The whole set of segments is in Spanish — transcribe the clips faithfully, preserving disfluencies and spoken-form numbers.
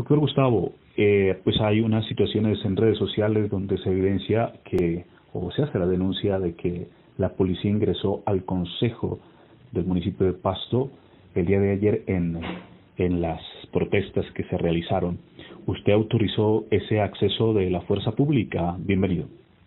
Doctor Gustavo, eh, pues hay unas situaciones en redes sociales donde se evidencia que, o se hace la denuncia de que la policía ingresó al consejo del municipio de Pasto el día de ayer en, en las protestas que se realizaron. ¿Usted autorizó ese acceso de la fuerza pública? Bienvenido.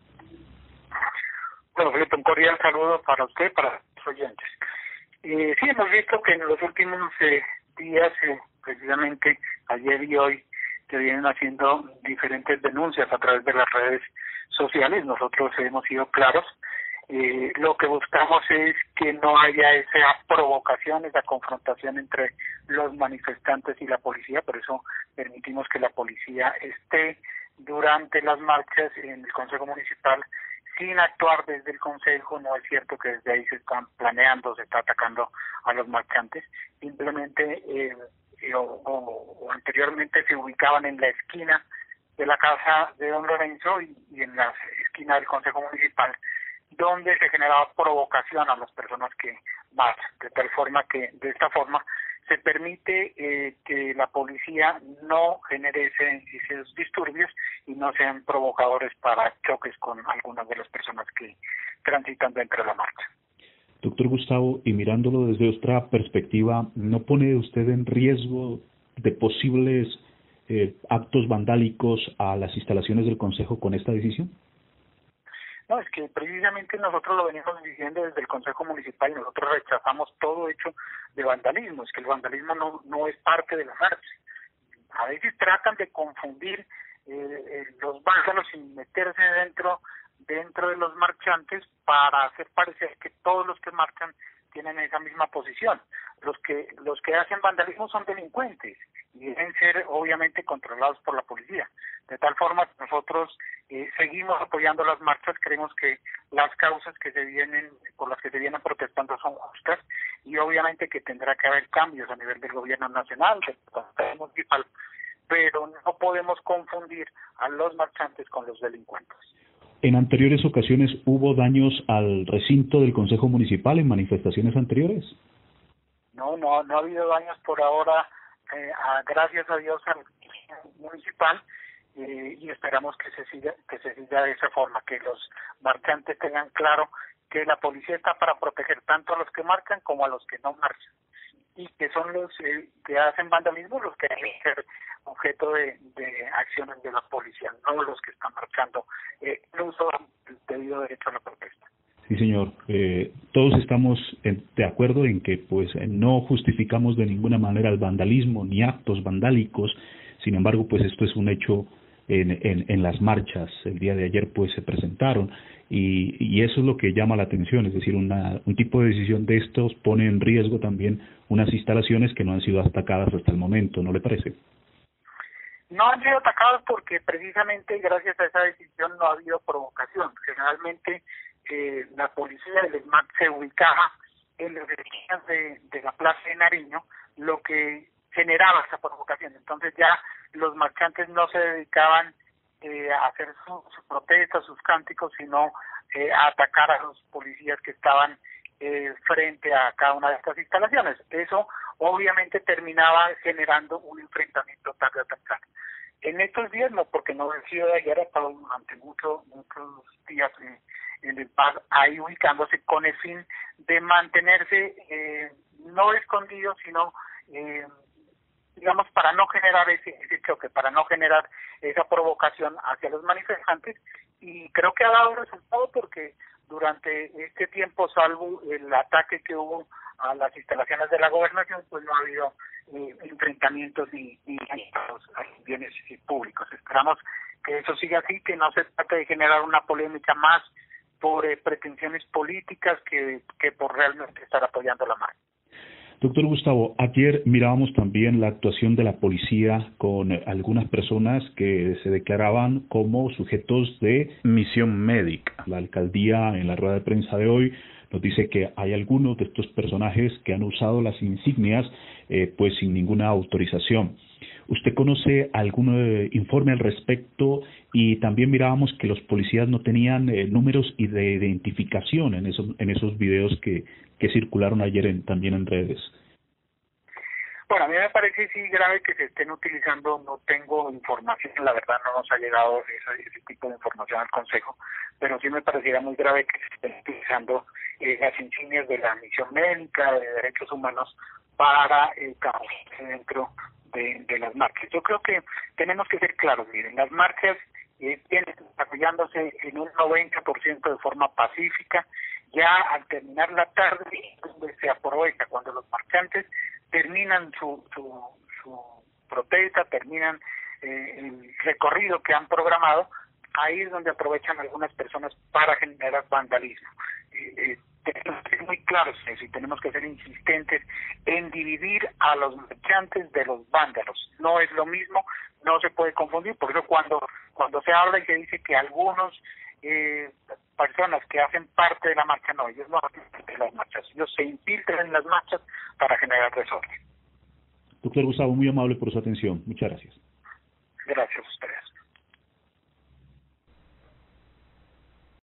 Bueno, Felipe, un cordial saludo para usted y para los oyentes. Eh, sí, hemos visto que en los últimos eh, días, eh, precisamente ayer y hoy, se vienen haciendo diferentes denuncias a través de las redes sociales. Nosotros hemos sido claros. Eh, lo que buscamos es que no haya esa provocación, esa confrontación entre los manifestantes y la policía. Por eso permitimos que la policía esté durante las marchas en el Consejo Municipal sin actuar desde el Consejo. No es cierto que desde ahí se están planeando, se está atacando a los marchantes. Simplemente eh, o, o, o anteriormente se ubicaban en la esquina de la casa de don Lorenzo y, y en la esquina del Consejo Municipal, donde se generaba provocación a las personas que marchan, de tal forma que de esta forma se permite eh, que la policía no genere ese, esos disturbios y no sean provocadores para choques con algunas de las personas que transitan dentro de la marcha. Doctor Gustavo, y mirándolo desde otra perspectiva, ¿no pone usted en riesgo de posibles eh, actos vandálicos a las instalaciones del Consejo con esta decisión? No, es que precisamente nosotros lo venimos diciendo desde el Consejo Municipal, y nosotros rechazamos todo hecho de vandalismo. Es que el vandalismo no, no es parte de la marcha. A veces tratan de confundir eh, eh, los vándalos y meterse dentro dentro de los marchantes para hacer parecer que todos los que marchan tienen esa misma posición. Los que los que hacen vandalismo son delincuentes y deben ser obviamente controlados por la policía. De tal forma que nosotros eh, seguimos apoyando las marchas. Creemos que las causas que se vienen por las que se vienen protestando son justas y obviamente que tendrá que haber cambios a nivel del gobierno nacional, del municipal, pero no podemos confundir a los marchantes con los delincuentes. ¿En anteriores ocasiones hubo daños al recinto del Consejo Municipal en manifestaciones anteriores? No, no, no ha habido daños por ahora, eh, a, gracias a Dios al municipal, eh, y esperamos que se siga que se siga de esa forma, que los marchantes tengan claro que la policía está para proteger tanto a los que marcan como a los que no marchan, y que son los eh, que hacen vandalismo los que deben ser objeto de, de acciones de la policía, no los que están marchando eh, en uso del debido derecho a la protesta. Sí, señor. Eh, todos estamos en, de acuerdo en que pues no justificamos de ninguna manera el vandalismo ni actos vandálicos. Sin embargo, pues esto es un hecho en, en, en las marchas. El día de ayer pues se presentaron y, y eso es lo que llama la atención. Es decir, una, un tipo de decisión de estos pone en riesgo también unas instalaciones que no han sido atacadas hasta el momento. ¿No le parece? No han sido atacados porque precisamente gracias a esa decisión no ha habido provocación. Generalmente eh, la policía del ESMAD se ubicaba en las esquinas de, de la Plaza de Nariño, lo que generaba esa provocación. Entonces ya los marchantes no se dedicaban eh, a hacer sus su protestas, sus cánticos, sino eh, a atacar a los policías que estaban eh, frente a cada una de estas instalaciones. Eso obviamente terminaba generando un enfrentamiento tarde o temprano. En estos días no, porque no ha sido de ayer, ha estado durante muchos muchos días eh, en el P A D ahí ubicándose con el fin de mantenerse eh, no escondido, sino eh, digamos para no generar ese, ese choque, para no generar esa provocación hacia los manifestantes, y creo que ha dado resultado porque durante este tiempo, salvo el ataque que hubo a las instalaciones de la gobernación, pues no ha habido eh, enfrentamientos ni, ni a bienes públicos. Esperamos que eso siga así, que no se trate de generar una polémica más por eh, pretensiones políticas que, que por realmente estar apoyando la marcha. Doctor Gustavo, ayer mirábamos también la actuación de la policía con algunas personas que se declaraban como sujetos de misión médica. La alcaldía en la rueda de prensa de hoy nos dice que hay algunos de estos personajes que han usado las insignias eh, pues sin ninguna autorización. ¿Usted conoce algún eh, informe al respecto? Y también mirábamos que los policías no tenían eh, números y de identificación en esos en esos videos que, que circularon ayer en, también en redes. Bueno, a mí me parece sí grave que se estén utilizando, no tengo información, la verdad no nos ha llegado ese, ese tipo de información al Consejo, pero sí me pareciera muy grave que se estén utilizando eh, las insignias de la misión médica, de derechos humanos, para eh, camuflarse dentro de, de las marchas. Yo creo que tenemos que ser claros, miren, las marchas eh, vienen desarrollándose en un noventa por ciento de forma pacífica. Ya al terminar la tarde, donde se aprovecha cuando los marchantes terminan su, su, su protesta, terminan eh, el recorrido que han programado, ahí es donde aprovechan algunas personas para generar vandalismo. Eh, eh, tenemos que ser muy claros en eso y tenemos que ser insistentes en dividir a los marchantes de los vándalos. No es lo mismo, no se puede confundir, por eso cuando, cuando se habla y se dice que algunos eh, personas que hacen parte de la marcha, no, ellos no hacen parte de las marchas, ellos se infiltran en las marchas para generar desorden. Doctor Gustavo, muy amable por su atención. Muchas gracias. Gracias a ustedes.